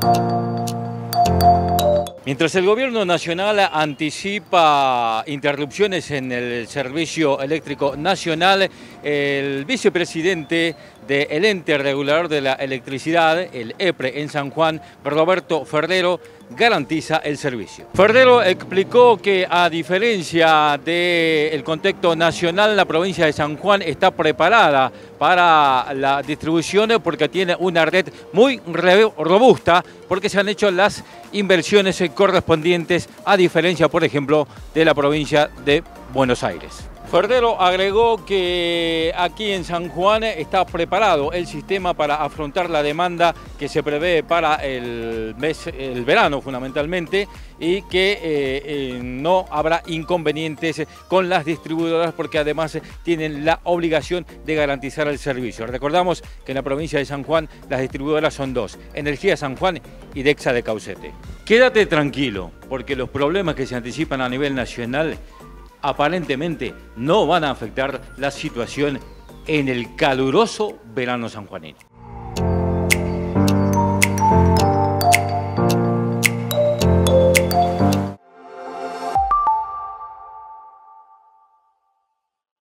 Mientras el gobierno nacional anticipa interrupciones en el servicio eléctrico nacional, el vicepresidente del ente regulador de la electricidad, el EPRE en San Juan, Roberto Ferdero, garantiza el servicio. Ferdero explicó que a diferencia del contexto nacional, la provincia de San Juan está preparada para la distribución porque tiene una red muy robusta, porque se han hecho las inversiones correspondientes, a diferencia, por ejemplo, de la provincia de Buenos Aires. Ferdero agregó que aquí en San Juan está preparado el sistema para afrontar la demanda que se prevé para el verano fundamentalmente, y que no habrá inconvenientes con las distribuidoras porque además tienen la obligación de garantizar el servicio. Recordamos que en la provincia de San Juan las distribuidoras son dos: Energía San Juan y Dexa de Caucete. Quédate tranquilo, porque los problemas que se anticipan a nivel nacional aparentemente no van a afectar la situación en el caluroso verano sanjuanino.